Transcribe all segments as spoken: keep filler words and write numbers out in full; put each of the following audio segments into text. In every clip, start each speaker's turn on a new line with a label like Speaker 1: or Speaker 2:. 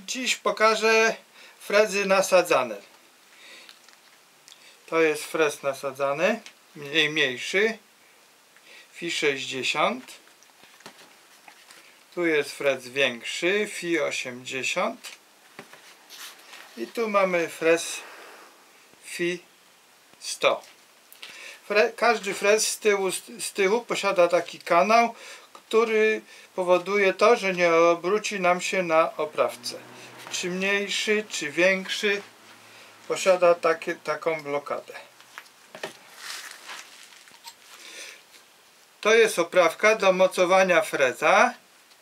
Speaker 1: Dziś pokażę frezy nasadzane. To jest frez nasadzany, mniej mniejszy, F I sześćdziesiąt. Tu jest frez większy, F I osiemdziesiąt. I tu mamy frez F I sto. Fre, każdy frez z tyłu, z tyłu posiada taki kanał, który powoduje to, że nie obróci nam się na oprawce. Czy mniejszy, czy większy, posiada takie, taką blokadę. To jest oprawka do mocowania freza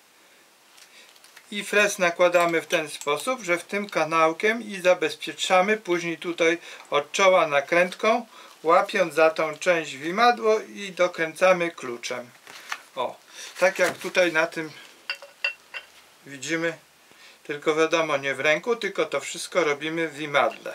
Speaker 1: i frez nakładamy w ten sposób, że w tym kanałkiem i zabezpieczamy później tutaj od czoła nakrętką, łapiąc za tą część w imadło i dokręcamy kluczem. O, tak jak tutaj na tym widzimy, tylko wiadomo nie w ręku, tylko to wszystko robimy w imadle.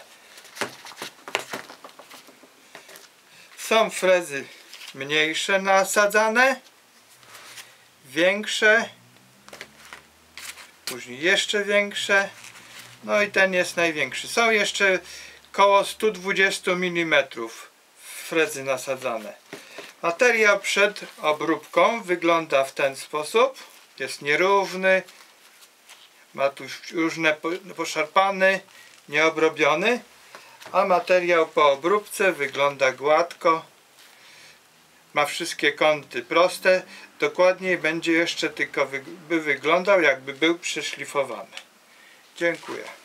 Speaker 1: Są frezy mniejsze nasadzane, większe, później jeszcze większe, no i ten jest największy. Są jeszcze koło sto dwadzieścia milimetrów frezy nasadzane. Materiał przed obróbką wygląda w ten sposób, jest nierówny, ma tu różne poszarpany, nieobrobiony, a materiał po obróbce wygląda gładko, ma wszystkie kąty proste, dokładniej będzie jeszcze tylko by wyglądał, jakby był przyszlifowany. Dziękuję.